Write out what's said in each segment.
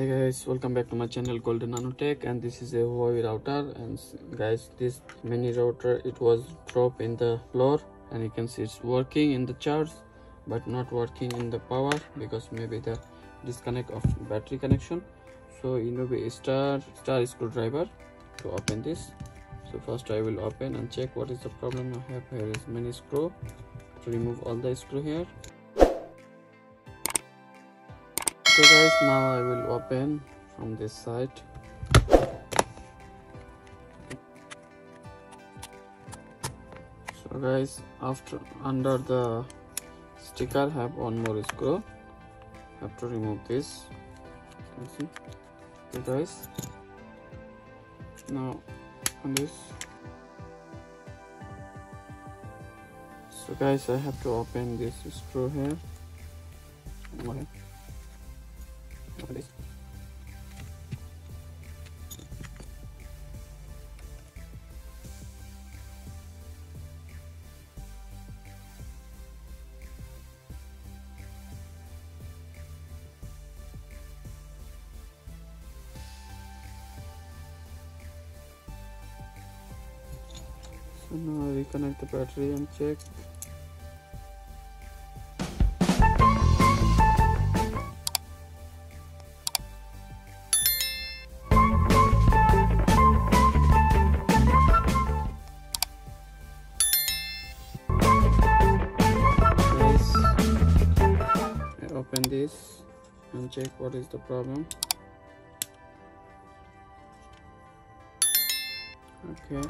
Hey guys, welcome back to my channel called Nanotech, and this is a HUAWEI router. And guys, this mini router, it was dropped in the floor, and you can see it's working in the charge but not working in the power because maybe the disconnect of battery connection. So you know, a star screwdriver to open this. So first I will open and check what is the problem I have. Here is many screw to remove all the screw here. So guys, now I will open from this side. So guys, under the sticker have one more screw. Have to remove this. You can see. Okay guys, now on this. So guys, I have to open this screw here. This. So now I reconnect the battery and check. Open this and check what is the problem. Okay.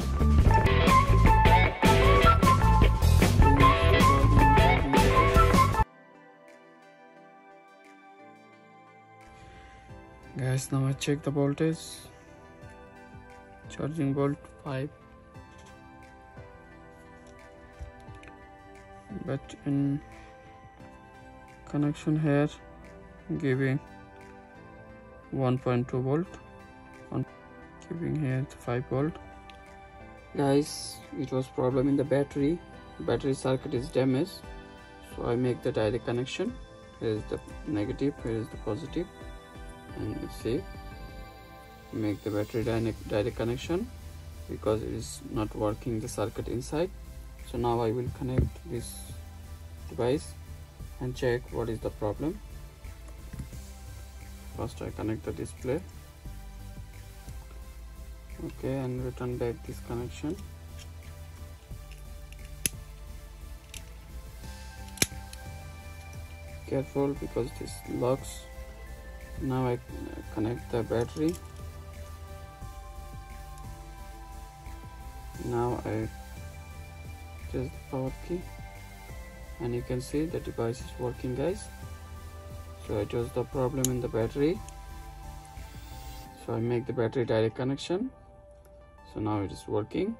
Guys, now I check the voltage. Charging volt 5. But in connection here giving 1.2 volt, giving here 5 volt. Guys, it was problem in the battery circuit is damaged, so I make the direct connection. Here is the negative, here is the positive, and you see, make the battery direct connection because it is not working the circuit inside. So now I will connect this device and check what is the problem. First I connect the display. Okay, and return back this connection. Careful because this locks. Now I connect the battery. Now I press the power key, and you can see the device is working, guys. So it was the problem in the battery, so I make the battery direct connection. So now it is working.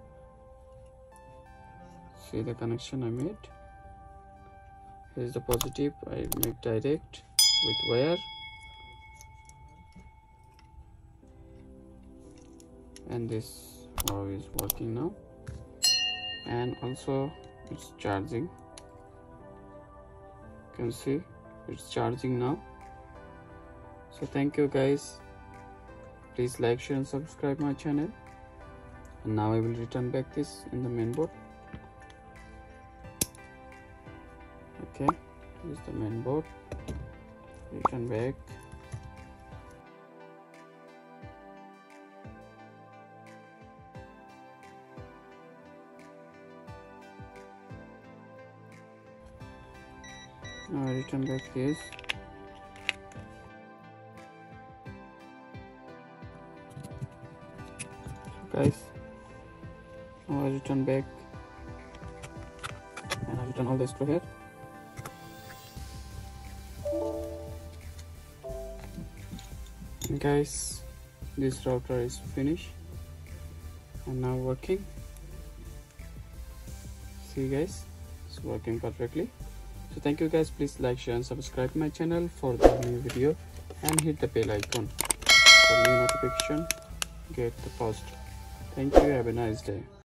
See the connection I made. Here is the positive, I make direct with wire, and this is working now, and also it's charging. You can see it's charging now. So thank you guys, please like, share and subscribe my channel. And now I will return back this in the main board. Okay, this is the main board. Return back. Now I return back this. So guys, now I return back and I return all the screw here. And guys, this router is finished and now working. See guys, it's working perfectly. So thank you guys, please like, share and subscribe my channel for the new video and hit the bell icon for new notification. Get the first. Thank you, have a nice day.